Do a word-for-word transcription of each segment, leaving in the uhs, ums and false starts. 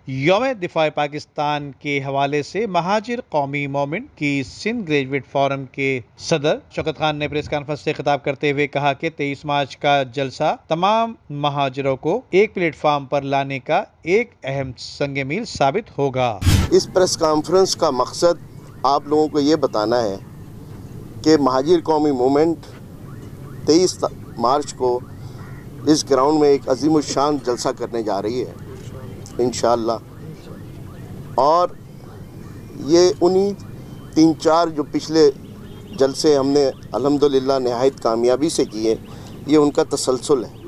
یوم دفاع پاکستان کے حوالے سے مہاجر قومی مومنٹ کی سندھ گریجویٹ فورم کے صدر شوکت خان نے پریس کانفرنس سے خطاب کرتے ہوئے کہا کہ تیئیس مارچ کا جلسہ تمام مہاجروں کو ایک پلیٹ فارم پر لانے کا ایک اہم سنگ میل ثابت ہوگا۔ اس پریس کانفرنس کا مقصد آپ لوگوں کو یہ بتانا ہے کہ مہاجر قومی مومنٹ تیئیس مارچ کو اس گراؤنڈ میں ایک عظیم الشان جلسہ کرنے جا رہی ہے انشاءاللہ، اور یہ انہی تین چار جو پچھلے جلسے ہم نے الحمدللہ نہایت کامیابی سے کیے، یہ ان کا تسلسل ہے۔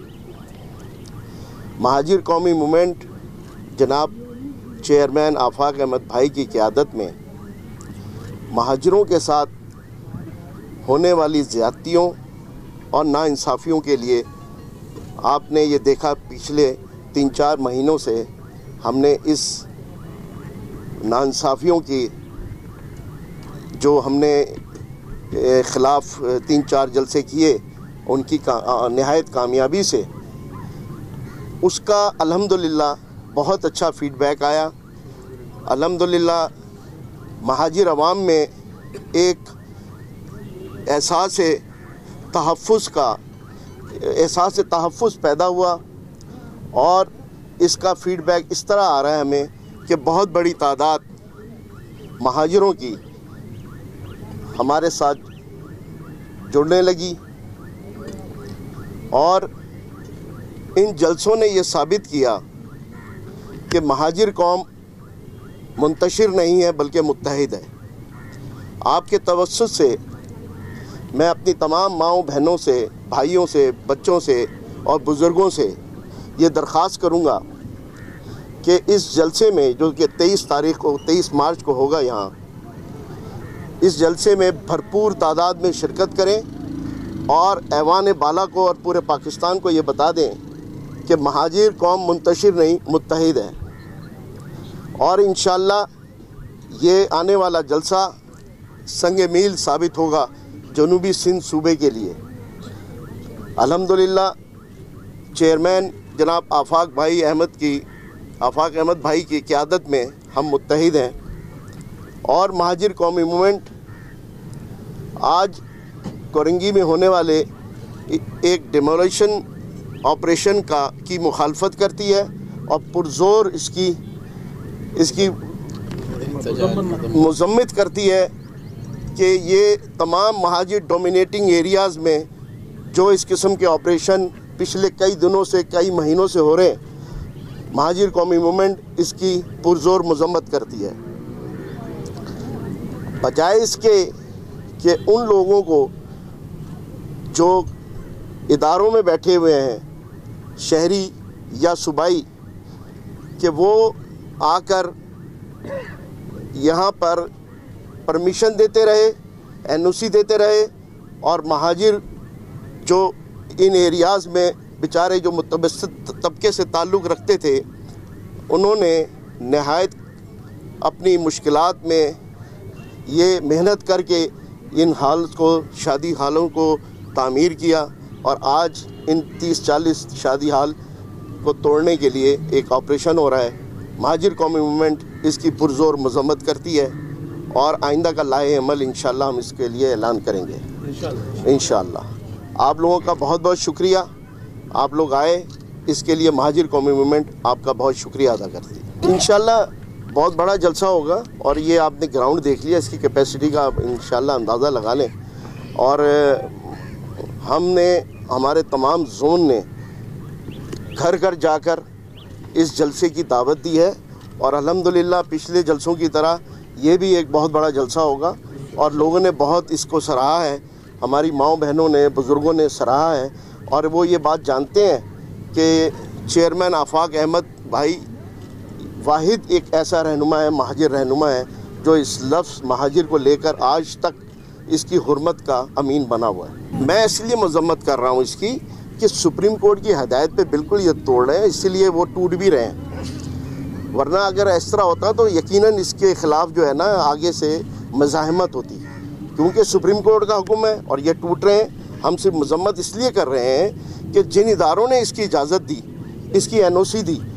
مہاجر قومی مومنٹ جناب چیئرمین آفاق احمد بھائی کی قیادت میں مہاجروں کے ساتھ ہونے والی زیادتیوں اور ناانصافیوں کے لیے آپ نے یہ دیکھا پچھلے تین چار مہینوں سے ہم نے اس ناانصافیوں کی جو ہم نے خلاف تین چار جلسے کیے ان کی نہایت کامیابی سے اس کا الحمدللہ بہت اچھا فیڈ بیک آیا۔ الحمدللہ مہاجر عوام میں ایک احساس تحفظ کا احساس تحفظ پیدا ہوا، اور اس کا فیڈ بیک اس طرح آ رہا ہے ہمیں کہ بہت بڑی تعداد مہاجروں کی ہمارے ساتھ جڑنے لگی، اور ان جلسوں نے یہ ثابت کیا کہ مہاجر قوم منتشر نہیں ہے بلکہ متحد ہے۔ آپ کے توسط سے میں اپنی تمام ماؤں بہنوں سے، بھائیوں سے، بچوں سے اور بزرگوں سے یہ درخواست کروں گا کہ اس جلسے میں جو کہ تیئیس تاریخ کو تیئیس مارچ کو ہوگا یہاں، اس جلسے میں بھرپور تعداد میں شرکت کریں اور ایوان بالا کو اور پورے پاکستان کو یہ بتا دیں کہ مہاجر قوم منتشر نہیں متحد ہے، اور انشاءاللہ یہ آنے والا جلسہ سنگ میل ثابت ہوگا جنوبی سندھ صوبے کے لیے۔ الحمدللہ چیئرمین جناب آفاق بھائی احمد کی آفاق احمد بھائی کی قیادت میں ہم متحد ہیں، اور مہاجر قومی مومنٹ آج کورنگی میں ہونے والے ایک ڈیمولیشن آپریشن کا کی مخالفت کرتی ہے اور پرزور اس کی اس کی مذمت کرتی ہے کہ یہ تمام مہاجر ڈومینیٹنگ ایریاز میں جو اس قسم کے آپریشن پچھلے کئی دنوں سے کئی مہینوں سے ہو رہے ہیں، مہاجر قومی مومنٹ اس کی پرزور مذمت کرتی ہے، بجائے اس کے کہ ان لوگوں کو جو اداروں میں بیٹھے ہوئے ہیں شہری یا صوبائی کہ وہ آ کر یہاں پر پرمیشن دیتے رہے، این او سی دیتے رہے، اور مہاجر جو ان ایریاز میں بیچارے جو متوسط طبقے سے تعلق رکھتے تھے، انہوں نے نہایت اپنی مشکلات میں یہ محنت کر کے ان حال کو شادی حالوں کو تعمیر کیا، اور آج ان تیس چالیس شادی حال کو توڑنے کے لیے ایک آپریشن ہو رہا ہے۔ مہاجر قومی مومنٹ اس کی پرزور مذمت کرتی ہے، اور آئندہ کا لائحہ عمل انشاءاللہ ہم اس کے لیے اعلان کریں گے انشاءاللہ۔ آپ لوگوں کا بہت بہت شکریہ، آپ لوگ آئے، اس کے لیے مہاجر قومی مومنٹ آپ کا بہت شکریہ ادا کرتی ہے۔ انشاءاللہ بہت بڑا جلسہ ہوگا، اور یہ آپ نے گراؤنڈ دیکھ لیا، اس کی کیپیسٹی کا آپ انشاءاللہ اندازہ لگا لیں، اور ہم نے ہمارے تمام زون نے گھر گھر جا کر اس جلسے کی دعوت دی ہے، اور الحمدللہ پچھلے جلسوں کی طرح یہ بھی ایک بہت بڑا جلسہ ہوگا، اور لوگوں نے بہت اس کو سراہا ہے، ہماری ماؤں بہنوں نے، بزرگوں نے سراہا ہے، اور وہ یہ بات جانتے ہیں کہ چیئرمین آفاق احمد بھائی واحد ایک ایسا رہنما ہے، مہاجر رہنما ہے، جو اس لفظ مہاجر کو لے کر آج تک اس کی حرمت کا امین بنا ہوا ہے۔ میں اس لیے مذمت کر رہا ہوں اس کی کہ سپریم کورٹ کی ہدایت پہ بالکل یہ توڑ رہے ہیں، اسی لیے وہ ٹوٹ بھی رہے ہیں، ورنہ اگر اس طرح ہوتا تو یقیناً اس کے خلاف جو ہے نا آگے سے مزاحمت ہوتی، کیونکہ سپریم کورٹ کا حکم ہے اور یہ ٹوٹ رہے ہیں۔ ہم صرف مذمت اس لیے کر رہے ہیں کہ جن اداروں نے اس کی اجازت دی، اس کی این او سی دی،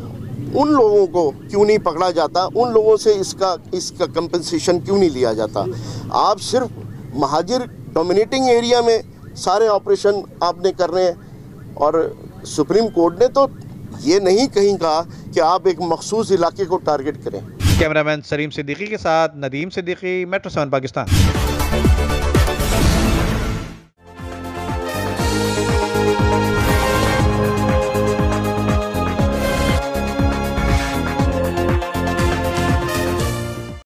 उन लोगों को क्यों नहीं पकड़ा जाता, उन लोगों से इसका इसका कंपनसेशन क्यों नहीं लिया जाता। आप सिर्फ महाजिर डोमिनेटिंग एरिया में सारे ऑपरेशन आपने करने हैं और सुप्रीम कोर्ट ने तो ये नहीं कहीं कहा कि आप एक मखसूस इलाके को टारगेट करें। कैमरामैन सलीम सिद्दीकी के साथ नदीम सिद्दीकी, मेट्रो सेवन पाकिस्तान।